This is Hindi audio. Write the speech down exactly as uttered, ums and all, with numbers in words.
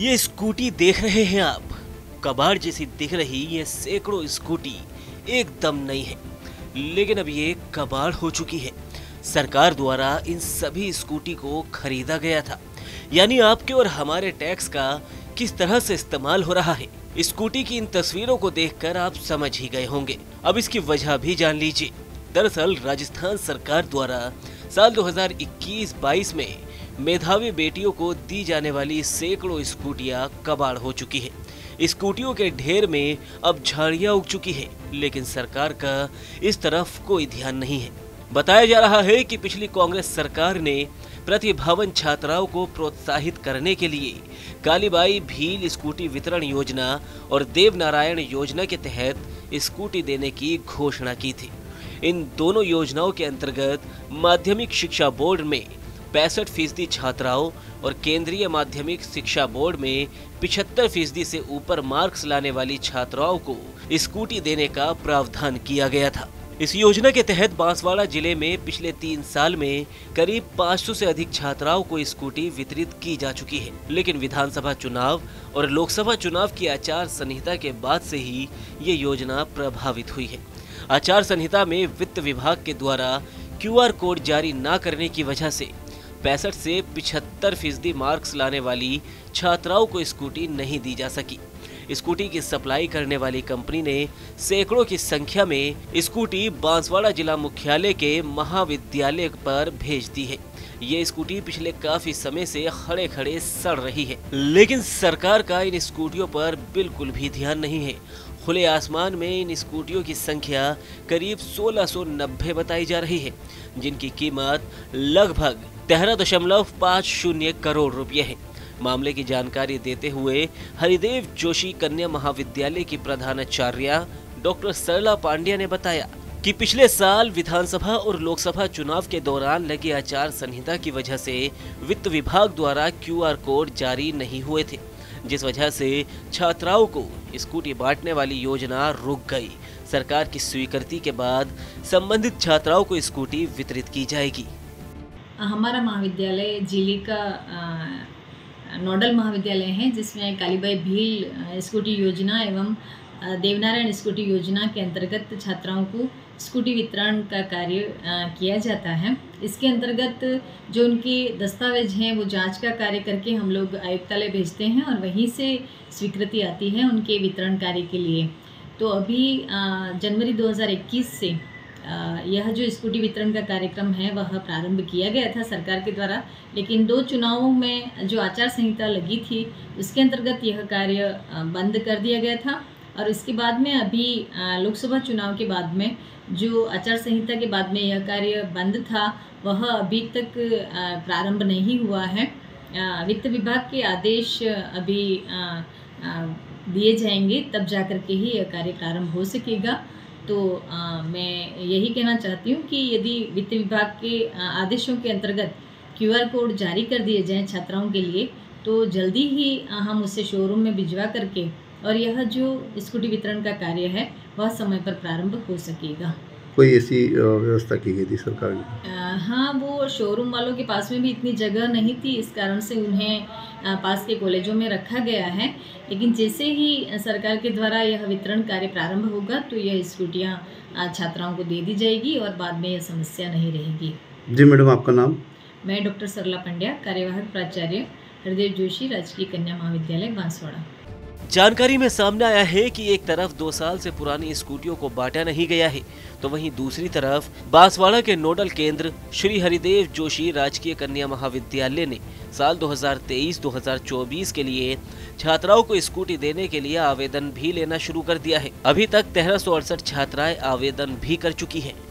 ये स्कूटी देख रहे हैं आप, कबाड़ जैसी दिख रही ये सैकड़ों स्कूटी एकदम नई है, लेकिन अब ये कबाड़ हो चुकी है। सरकार द्वारा इन सभी स्कूटी को खरीदा गया था, यानी आपके और हमारे टैक्स का किस तरह से इस्तेमाल हो रहा है। स्कूटी की इन तस्वीरों को देखकर आप समझ ही गए होंगे। अब इसकी वजह भी जान लीजिए। दरअसल राजस्थान सरकार द्वारा साल दो हज़ार इक्कीस बाईस में मेधावी बेटियों को दी जाने वाली सैकड़ों स्कूटियां कबाड़ हो चुकी है। स्कूटियों के ढेर में अब झाड़ियां उग चुकी है, लेकिन सरकार का इस तरफ कोई ध्यान नहीं है। बताया जा रहा है कि पिछली कांग्रेस सरकार ने प्रतिभावान छात्राओं को प्रोत्साहित करने के लिए कालीबाई भील स्कूटी वितरण योजना और देवनारायण योजना के तहत स्कूटी देने की घोषणा की थी। इन दोनों योजनाओं के अंतर्गत माध्यमिक शिक्षा बोर्ड में पैंसठ फीसदी छात्राओं और केंद्रीय माध्यमिक शिक्षा बोर्ड में पिछहत्तर फीसदी से ऊपर मार्क्स लाने वाली छात्राओं को स्कूटी देने का प्रावधान किया गया था। इस योजना के तहत बांसवाड़ा जिले में पिछले तीन साल में करीब पाँच सौ से अधिक छात्राओं को स्कूटी वितरित की जा चुकी है, लेकिन विधानसभा चुनाव और लोकसभा चुनाव की आचार संहिता के बाद से ही ये योजना प्रभावित हुई है। आचार संहिता में वित्त विभाग के द्वारा क्यूआर कोड जारी न करने की वजह से पैंसठ से पिछहत्तर फीसदी मार्क्स लाने वाली छात्राओं को स्कूटी नहीं दी जा सकी। स्कूटी की सप्लाई करने वाली कंपनी ने सैकड़ों की संख्या में स्कूटी बांसवाड़ा जिला मुख्यालय के महाविद्यालय पर भेज दी है। ये स्कूटी पिछले काफी समय से खड़े खड़े सड़ रही है, लेकिन सरकार का इन स्कूटियों पर बिल्कुल भी ध्यान नहीं है। खुले आसमान में इन स्कूटियों की संख्या करीब सोलह सौ नब्बे बताई जा रही है, जिनकी कीमत लगभग तेरह दशमलव पाँच शून्य करोड़ रुपये है। मामले की जानकारी देते हुए हरिदेव जोशी कन्या महाविद्यालय की प्रधानाचार्या डॉक्टर सरला पांड्या ने बताया कि पिछले साल विधानसभा और लोकसभा चुनाव के दौरान लगी आचार संहिता की वजह से वित्त विभाग द्वारा क्यूआर कोड जारी नहीं हुए थे, जिस वजह से छात्राओं को स्कूटी बांटने वाली योजना रुक गई। सरकार की स्वीकृति के बाद संबंधित छात्राओं को स्कूटी वितरित की जाएगी। हमारा महाविद्यालय जिले का नोडल महाविद्यालय है, जिसमें कालीबाई भील स्कूटी योजना एवं देवनारायण स्कूटी योजना के अंतर्गत छात्राओं को स्कूटी वितरण का कार्य किया जाता है। इसके अंतर्गत जो उनके दस्तावेज हैं वो जांच का कार्य करके हम लोग आयुक्तालय भेजते हैं और वहीं से स्वीकृति आती है उनके वितरण कार्य के लिए। तो अभी जनवरी दो हज़ार इक्कीस से यह जो स्कूटी वितरण का कार्यक्रम है वह प्रारंभ किया गया था सरकार के द्वारा, लेकिन दो चुनावों में जो आचार संहिता लगी थी उसके अंतर्गत यह कार्य बंद कर दिया गया था। और इसके बाद में अभी लोकसभा चुनाव के बाद में जो आचार संहिता के बाद में यह कार्य बंद था वह अभी तक प्रारंभ नहीं हुआ है। वित्त विभाग के आदेश अभी दिए जाएंगे, तब जा कर के ही यह कार्य प्रारंभ हो सकेगा। तो आ, मैं यही कहना चाहती हूँ कि यदि वित्त विभाग के आदेशों के अंतर्गत क्यूआर कोड जारी कर दिए जाएं छात्राओं के लिए, तो जल्दी ही हम उसे शोरूम में भिजवा करके और यह जो स्कूटी वितरण का कार्य है वह समय पर प्रारंभ हो सकेगा। कोई ऐसी व्यवस्था की गई थी सरकार ने? हाँ, वो शोरूम वालों के पास में भी इतनी जगह नहीं थी, इस कारण से उन्हें पास के कॉलेजों में रखा गया है। लेकिन जैसे ही सरकार के द्वारा यह वितरण कार्य प्रारंभ होगा तो यह स्कूटियाँ छात्राओं को दे दी जाएगी और बाद में यह समस्या नहीं रहेगी। जी मैडम, आपका नाम? मैं डॉक्टर सरला पंड्या, कार्यवाहक प्राचार्य हरदेव जोशी राजकीय कन्या महाविद्यालय बांसवाड़ा। जानकारी में सामने आया है कि एक तरफ दो साल से पुरानी स्कूटियों को बांटा नहीं गया है, तो वहीं दूसरी तरफ बांसवाड़ा के नोडल केंद्र श्री हरिदेव जोशी राजकीय कन्या महाविद्यालय ने साल दो हज़ार तेईस दो हज़ार चौबीस के लिए छात्राओं को स्कूटी देने के लिए आवेदन भी लेना शुरू कर दिया है। अभी तक तेरह सौ अड़सठ छात्राएं आवेदन भी कर चुकी हैं।